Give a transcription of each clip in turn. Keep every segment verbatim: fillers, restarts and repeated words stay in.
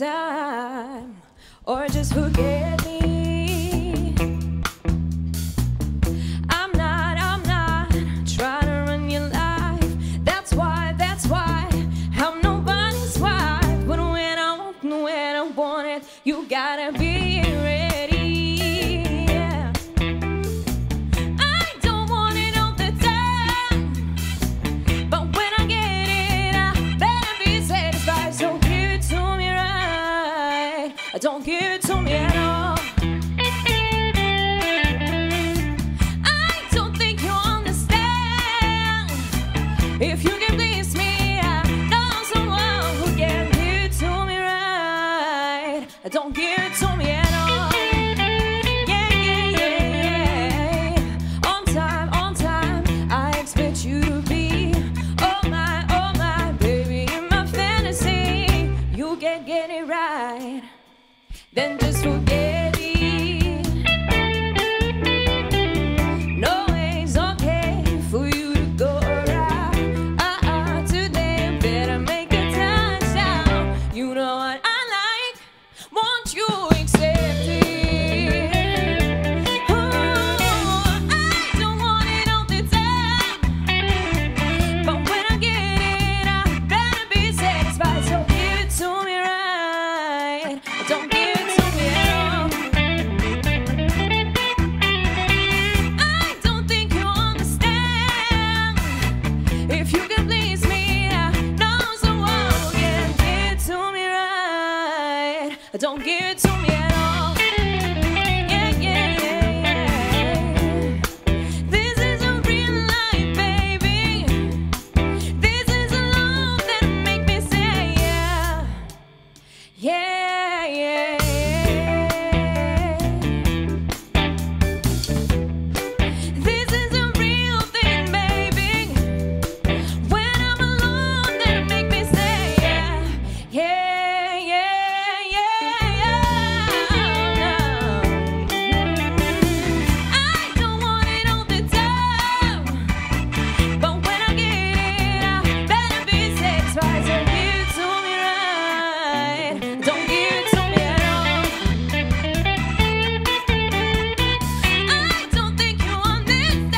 time, or just forget me. I'm not, I'm not trying to run your life. That's why, that's why I'm nobody's wife. But when I want, when I want it, you gotta be ready. Yeah. I don't want it all the time, but when I get it, I better be satisfied. So give it to me right. Don't give it to me at all. I don't think you understand. If you can please me, I know someone who can give it to me right. Don't give it to me at all. Yeah, yeah, yeah, yeah. On time, on time, I expect you to be. Oh my, oh my, baby, in my fantasy, you can get it right. Then just forget it. No, it's okay for you to go around. Uh-uh, today better make a touchdown. You know what I like, won't you accept it? Oh, I don't want it all the time, but when I get it, I better be satisfied. So give it to me right. Don't give it to me at all. I don't think you understand. If you can please me, I know someone who can give it to me right. Don't give it to me at all. Yeah, yeah, yeah, yeah. This is a real life, baby. This is a love that make me say yeah. Yeah, yeah, yeah. This is a real thing, baby. When I'm alone, that make me say yeah. Yeah, yeah, yeah, yeah. I don't want it all the time, but when I get it, I better be satisfied. So give it to me right. Don't give it to me at all. I don't think you understand.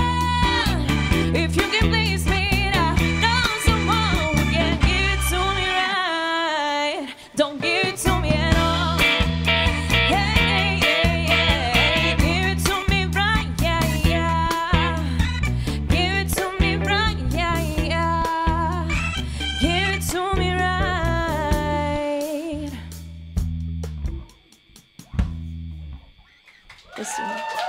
If you can please me, I know someone who can give it to me right. Don't give it to me at all. Hey, yeah, yeah. Give it to me right, yeah, yeah. Give it to me right, yeah, yeah. Give it to me right. Listen.